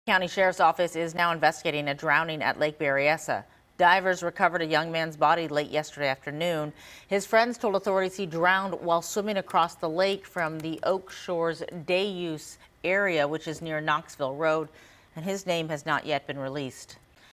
County Sheriff's Office is now investigating a drowning at Lake Berryessa. Divers recovered a young man's body late yesterday afternoon. His friends told authorities he drowned while swimming across the lake from the Oak Shores Day Use area, which is near Knoxville Road, and his name has not yet been released.